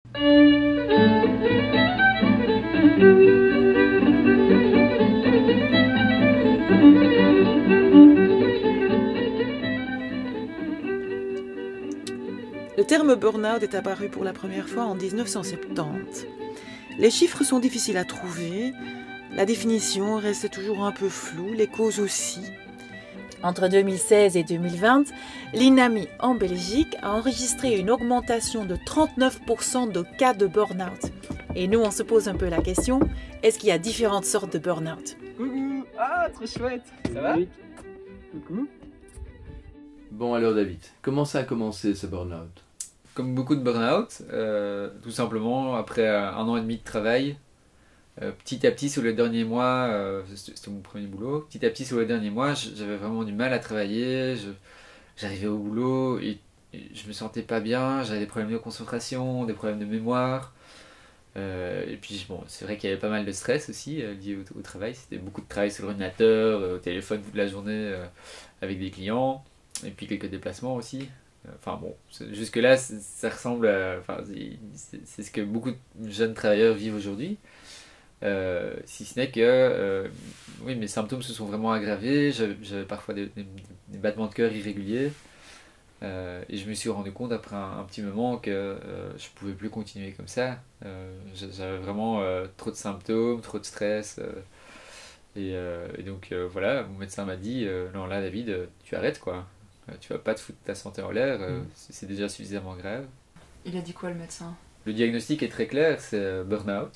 Le terme burn-out est apparu pour la première fois en 1970. Les chiffres sont difficiles à trouver, la définition reste toujours un peu floue, les causes aussi. Entre 2016 et 2020, l'INAMI en Belgique a enregistré une augmentation de 39% de cas de burn-out. Et nous, on se pose un peu la question, est-ce qu'il y a différentes sortes de burn-out? Coucou! Ah, trop chouette! Ça va? Coucou! Bon alors David, comment ça a commencé ce burn-out? Comme beaucoup de burn-out, tout simplement après 1 an et demi de travail, petit à petit sur les derniers mois, c'était mon premier boulot, petit à petit sur les derniers mois j'avais vraiment du mal à travailler, j'arrivais au boulot et je me sentais pas bien, j'avais des problèmes de concentration, des problèmes de mémoire, et puis bon, c'est vrai qu'il y avait pas mal de stress aussi lié au travail, c'était beaucoup de travail sur l'ordinateur, au téléphone toute la journée avec des clients, et puis quelques déplacements aussi. Enfin bon, jusque-là, ça ressemble à... Enfin, c'est ce que beaucoup de jeunes travailleurs vivent aujourd'hui. Si ce n'est que oui, mes symptômes se sont vraiment aggravés, j'avais parfois des battements de cœur irréguliers, et je me suis rendu compte après un petit moment que je pouvais plus continuer comme ça. J'avais vraiment trop de symptômes, trop de stress, et donc voilà, mon médecin m'a dit non là David, tu arrêtes quoi. Tu vas pas te foutre ta santé en l'air, c'est déjà suffisamment grave. Il a dit quoi le médecin? Le diagnostic est très clair, c'est burn-out.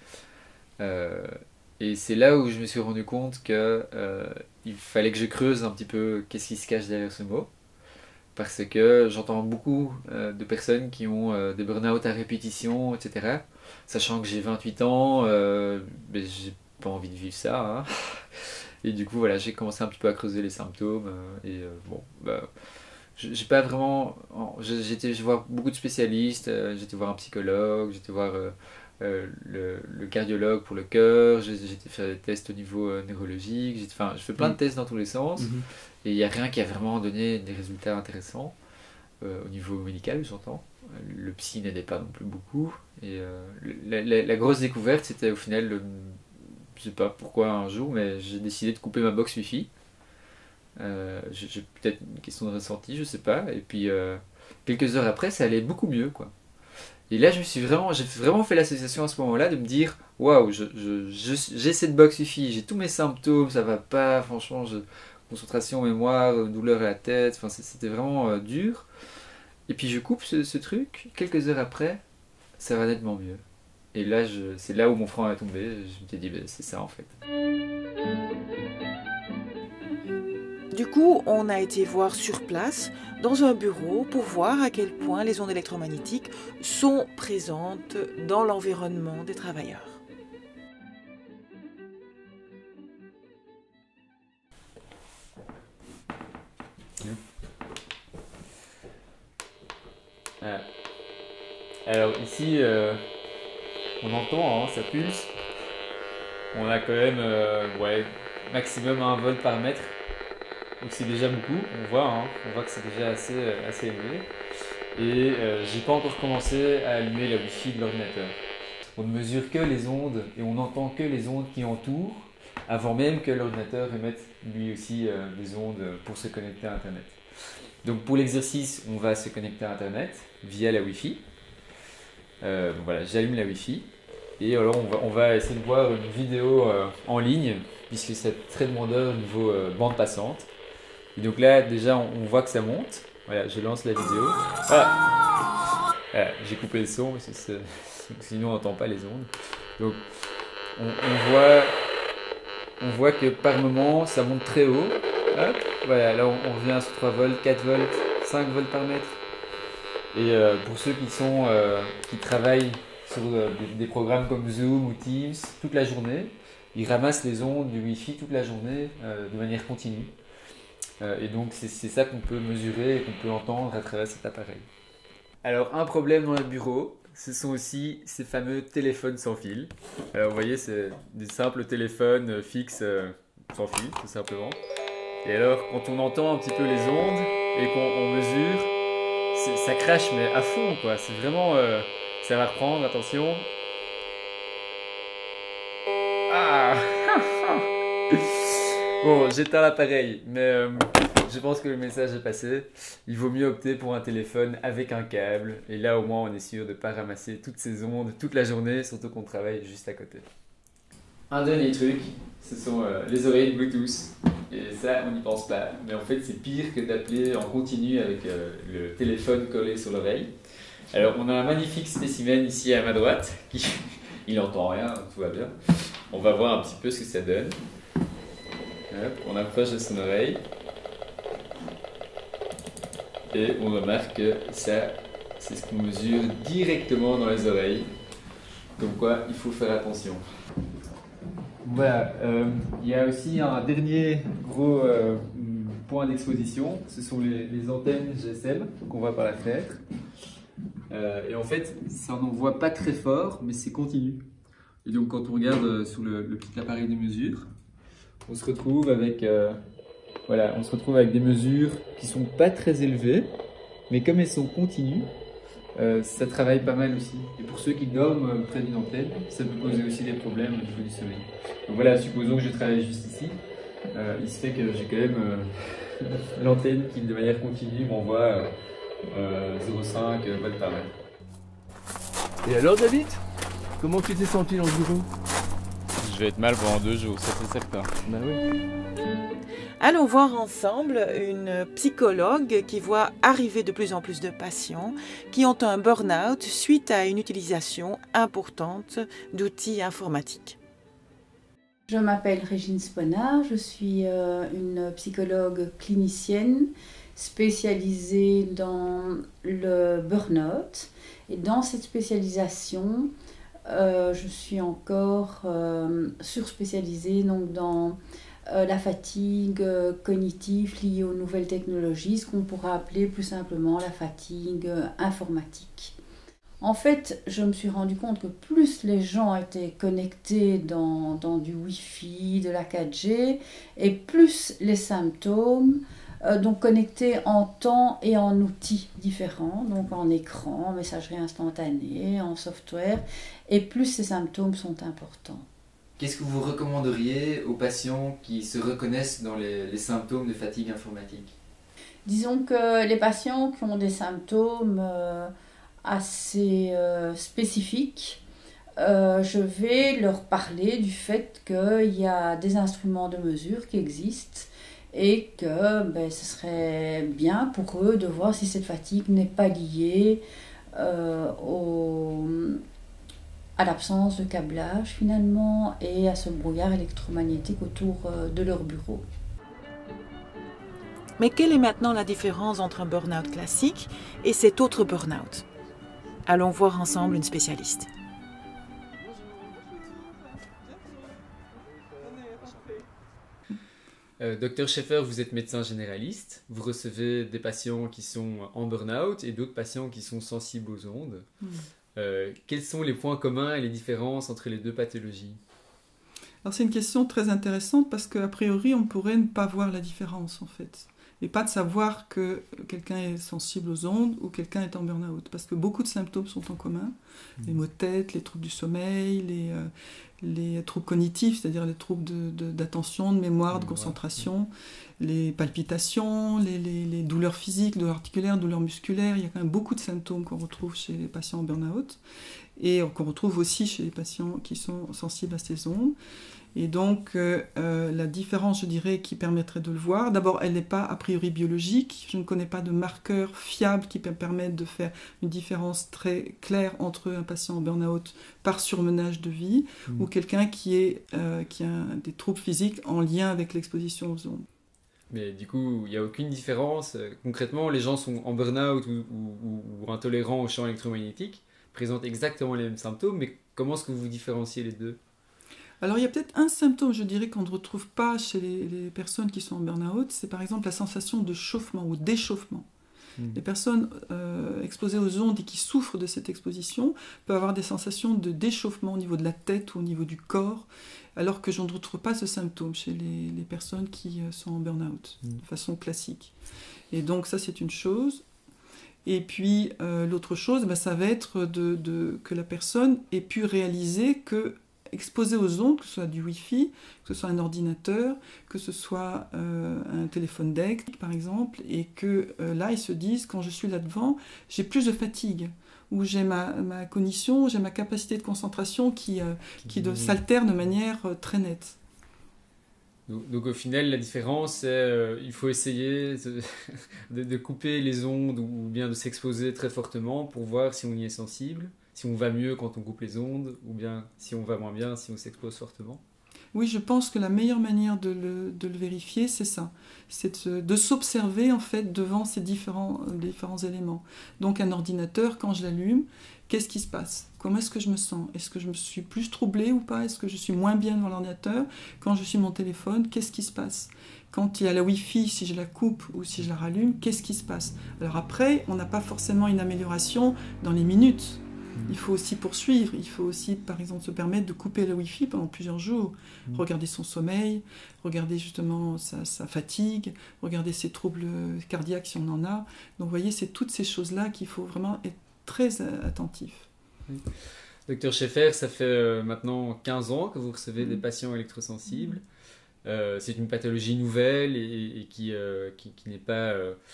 Et c'est là où je me suis rendu compte que il fallait que je creuse un petit peu qu'est-ce qui se cache derrière ce mot. Parce que j'entends beaucoup de personnes qui ont des burn-out à répétition, etc. Sachant que j'ai 28 ans, mais j'ai pas envie de vivre ça. Hein. Et du coup, voilà, j'ai commencé un petit peu à creuser les symptômes. Bon, bah, j'ai pas vraiment. J'étais voir beaucoup de spécialistes, j'étais voir un psychologue, j'étais voir le cardiologue pour le cœur, j'étais faire des tests au niveau neurologique, enfin, je fais plein de tests dans tous les sens, et il n'y a rien qui a vraiment donné des résultats intéressants au niveau médical, j'entends. Le psy n'aidait pas non plus beaucoup, et la grosse découverte, c'était au final je sais pas pourquoi un jour, mais j'ai décidé de couper ma box Wi-Fi. J'ai peut-être une question de ressenti, je sais pas. Et puis quelques heures après, ça allait beaucoup mieux, quoi. Et là, j'ai vraiment fait l'association à ce moment-là de me dire, waouh, j'ai cette box Wi-Fi, j'ai tous mes symptômes, ça va pas, franchement, concentration, mémoire, douleur à la tête, enfin c'était vraiment dur. Et puis je coupe ce truc, quelques heures après, ça va nettement mieux. Et là, c'est là où mon frein est tombé. Je me suis dit, ben, c'est ça en fait. Du coup, on a été voir sur place, dans un bureau, pour voir à quel point les ondes électromagnétiques sont présentes dans l'environnement des travailleurs. Alors ici, on entend, hein, ça pulse. On a quand même maximum 1 volt par mètre. Donc c'est déjà beaucoup, on voit que c'est déjà assez élevé. Et j'ai pas encore commencé à allumer la Wi-Fi de l'ordinateur. On ne mesure que les ondes et on n'entend que les ondes qui entourent avant même que l'ordinateur émette lui aussi des ondes pour se connecter à Internet. Donc pour l'exercice, on va se connecter à Internet via la Wi-Fi. Voilà, j'allume la Wi-Fi. Et alors on va essayer de voir une vidéo en ligne, puisque c'est très demandeur au niveau bande passante. Et donc là déjà on voit que ça monte. Voilà, je lance la vidéo. Voilà, j'ai coupé le son, sinon on n'entend pas les ondes. Donc on voit que par moment ça monte très haut. Hop, voilà, là on revient sur 3 volts, 4 volts, 5 volts par mètre. Et pour ceux qui travaillent sur des programmes comme Zoom ou Teams toute la journée, ils ramassent les ondes du Wi-Fi toute la journée de manière continue. Et donc c'est ça qu'on peut mesurer et qu'on peut entendre à travers cet appareil. Alors un problème dans le bureau, ce sont aussi ces fameux téléphones sans fil. Alors vous voyez, c'est des simples téléphones fixes sans fil tout simplement. Et alors quand on entend un petit peu les ondes et qu'on mesure, ça crache mais à fond quoi, c'est vraiment Ça va reprendre, attention. Ah. Bon, j'éteins l'appareil, mais je pense que le message est passé. Il vaut mieux opter pour un téléphone avec un câble. Et là, au moins, on est sûr de ne pas ramasser toutes ces ondes toute la journée, surtout qu'on travaille juste à côté. Un dernier truc, ce sont les oreilles Bluetooth. Et ça, on n'y pense pas. Mais en fait, c'est pire que d'appeler en continu avec le téléphone collé sur l'oreille. Alors, on a un magnifique spécimen ici à ma droite. Il n'entend rien, tout va bien. On va voir un petit peu ce que ça donne. Hop, on approche de son oreille. Et on remarque que ça, c'est ce qu'on mesure directement dans les oreilles. Comme quoi, il faut faire attention. Voilà, il y a aussi un dernier gros point d'exposition. Ce sont les antennes GSM qu'on voit par la fenêtre. Et en fait, ça n'envoie pas très fort, mais c'est continu. Et donc, quand on regarde sur le petit appareil de mesure, on se retrouve avec des mesures qui sont pas très élevées, mais comme elles sont continues, ça travaille pas mal aussi. Et pour ceux qui dorment près d'une antenne, ça peut poser aussi des problèmes au niveau du sommeil. Donc voilà, supposons que je travaille juste ici. Il se fait que j'ai quand même l'antenne qui, de manière continue, m'envoie 0,5 volts par heure. Et alors, David? Comment tu t'es senti dans le bureau? Je vais être mal pendant 2 jours, ça c'est certain. Bah oui. Allons voir ensemble une psychologue qui voit arriver de plus en plus de patients qui ont un burn-out suite à une utilisation importante d'outils informatiques. Je m'appelle Régine Sponard, je suis une psychologue clinicienne spécialisée dans le burn-out. Et dans cette spécialisation, je suis encore surspécialisée donc, dans la fatigue cognitive liée aux nouvelles technologies, ce qu'on pourrait appeler plus simplement la fatigue informatique. En fait, je me suis rendu compte que plus les gens étaient connectés dans du Wi-Fi, de la 4G, et plus les symptômes, donc connectés en temps et en outils différents, donc en écran, en messagerie instantanée, en software, et plus ces symptômes sont importants. Qu'est-ce que vous recommanderiez aux patients qui se reconnaissent dans les symptômes de fatigue informatique? Disons que les patients qui ont des symptômes assez spécifiques, je vais leur parler du fait qu'il y a des instruments de mesure qui existent et que ce serait bien pour eux de voir si cette fatigue n'est pas liée à l'absence de câblage finalement et à ce brouillard électromagnétique autour de leur bureau. Mais quelle est maintenant la différence entre un burn-out classique et cet autre burn-out? Allons voir ensemble une spécialiste. Docteur Schaeffer, vous êtes médecin généraliste. Vous recevez des patients qui sont en burn-out et d'autres patients qui sont sensibles aux ondes. Quels sont les points communs et les différences entre les deux pathologies? Alors c'est une question très intéressante parce qu'a priori on pourrait ne pas voir la différence en fait. Et pas de savoir que quelqu'un est sensible aux ondes ou quelqu'un est en burn-out. Parce que beaucoup de symptômes sont en commun. Les maux de tête, les troubles du sommeil, les troubles cognitifs, c'est-à-dire les troubles d'attention, de mémoire, de concentration, les palpitations, les douleurs physiques, douleurs articulaires, douleurs musculaires. Il y a quand même beaucoup de symptômes qu'on retrouve chez les patients en burn-out et qu'on retrouve aussi chez les patients qui sont sensibles à ces ondes. Et donc, la différence, je dirais, qui permettrait de le voir, d'abord, elle n'est pas a priori biologique. Je ne connais pas de marqueurs fiables qui permettent de faire une différence très claire entre un patient en burn-out par surmenage de vie ou quelqu'un qui a des troubles physiques en lien avec l'exposition aux ondes. Mais du coup, il n'y a aucune différence. Concrètement, les gens sont en burn-out ou intolérants aux champs électromagnétiques, présentent exactement les mêmes symptômes, mais comment est-ce que vous différenciez les deux? Alors il y a peut-être un symptôme, je dirais, qu'on ne retrouve pas chez les personnes qui sont en burn-out, c'est par exemple la sensation de chauffement ou d'échauffement. Les personnes exposées aux ondes et qui souffrent de cette exposition peuvent avoir des sensations de d'échauffement au niveau de la tête ou au niveau du corps, alors que je ne retrouve pas ce symptôme chez les personnes qui sont en burn-out de façon classique. Et donc ça c'est une chose. Et puis l'autre chose, ça va être que la personne ait pu réaliser que exposé aux ondes, que ce soit du Wi-Fi, que ce soit un ordinateur, que ce soit un téléphone DECT par exemple, et que là ils se disent, quand je suis là-devant, j'ai plus de fatigue, où j'ai ma cognition, j'ai ma capacité de concentration qui s'altère de manière très nette. Donc au final, la différence, c'est il faut essayer de couper les ondes ou bien de s'exposer très fortement pour voir si on y est sensible, si on va mieux quand on coupe les ondes, ou bien si on va moins bien si on s'expose fortement. Oui, je pense que la meilleure manière de le vérifier, c'est ça. C'est de s'observer en fait devant ces différents éléments. Donc un ordinateur, quand je l'allume, qu'est-ce qui se passe? Comment est-ce que je me sens? Est-ce que je me suis plus troublée ou pas? Est-ce que je suis moins bien devant l'ordinateur? Quand je suis mon téléphone, qu'est-ce qui se passe? Quand il y a la Wi-Fi, si je la coupe ou si je la rallume, qu'est-ce qui se passe? Alors après, on n'a pas forcément une amélioration dans les minutes. Il faut aussi poursuivre, il faut aussi par exemple se permettre de couper le Wi-Fi pendant plusieurs jours, regarder son sommeil, regarder justement sa fatigue, regarder ses troubles cardiaques si on en a. Donc vous voyez, c'est toutes ces choses-là qu'il faut vraiment être très attentif. Docteur Scheffer, ça fait maintenant 15 ans que vous recevez des patients électrosensibles. C'est une pathologie nouvelle et qui n'est pas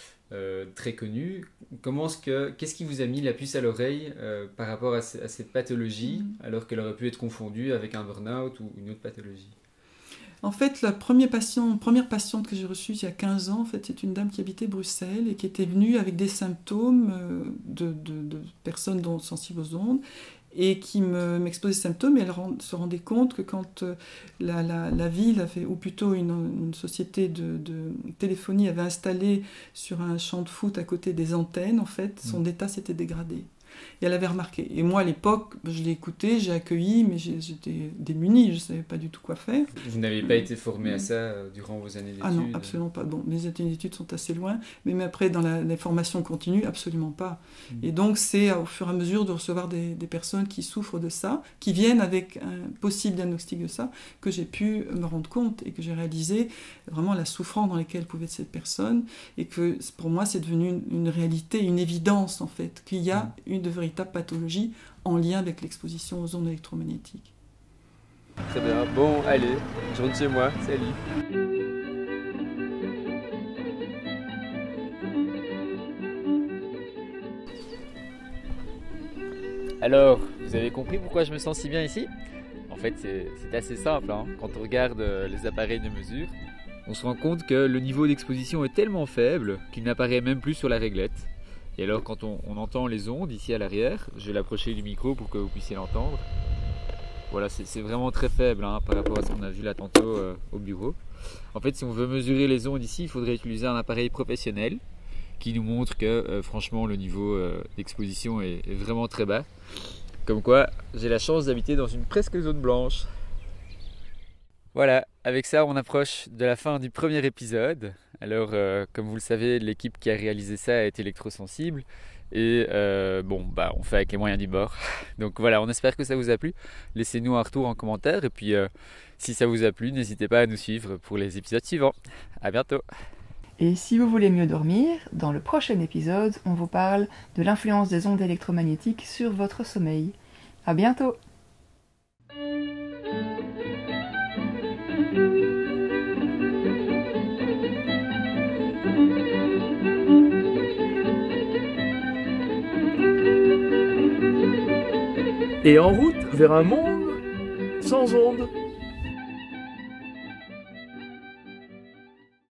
très connue. Qu'est-ce qui vous a mis la puce à l'oreille par rapport à cette pathologie, alors qu'elle aurait pu être confondue avec un burn-out ou une autre pathologie? En fait, la première patiente que j'ai reçue il y a 15 ans, en fait, c'est une dame qui habitait Bruxelles et qui était venue avec des symptômes de personnes sensibles aux ondes, et qui m'exposait ces symptômes, et elle se rendait compte que quand la ville avait, ou plutôt une société de téléphonie avait installé sur un champ de foot à côté des antennes, en fait, son état s'était dégradé. Et elle avait remarqué. Et moi, à l'époque, je l'ai écouté, j'ai accueilli, mais j'étais démunie, je ne savais pas du tout quoi faire. Vous n'avez pas été formé à ça durant vos années d'études? Ah non, absolument pas. Bon, mes années d'études sont assez loin, mais après, dans la formation continue, absolument pas. Et donc, c'est au fur et à mesure de recevoir des personnes qui souffrent de ça, qui viennent avec un possible diagnostic de ça, que j'ai pu me rendre compte et que j'ai réalisé vraiment la souffrance dans laquelle pouvait être cette personne, et que pour moi, c'est devenu une réalité, une évidence, en fait, qu'il y a de véritables pathologies en lien avec l'exposition aux ondes électromagnétiques. Très bien. Bon, allez, je rentre chez moi. Salut. Alors, vous avez compris pourquoi je me sens si bien ici? En fait, c'est assez simple. Quand on regarde les appareils de mesure, on se rend compte que le niveau d'exposition est tellement faible qu'il n'apparaît même plus sur la réglette. Et alors quand on entend les ondes ici à l'arrière, je vais l'approcher du micro pour que vous puissiez l'entendre. Voilà, c'est vraiment très faible par rapport à ce qu'on a vu là tantôt au bureau. En fait, si on veut mesurer les ondes ici, il faudrait utiliser un appareil professionnel qui nous montre que franchement le niveau d'exposition est vraiment très bas. Comme quoi, j'ai la chance d'habiter dans une presque zone blanche. Voilà, avec ça on approche de la fin du premier épisode. Alors comme vous le savez, l'équipe qui a réalisé ça est électrosensible et on fait avec les moyens du bord. Donc voilà, on espère que ça vous a plu. Laissez-nous un retour en commentaire et puis si ça vous a plu, n'hésitez pas à nous suivre pour les épisodes suivants. À bientôt. Et si vous voulez mieux dormir, dans le prochain épisode, on vous parle de l'influence des ondes électromagnétiques sur votre sommeil. À bientôt. Et en route vers un monde sans ondes.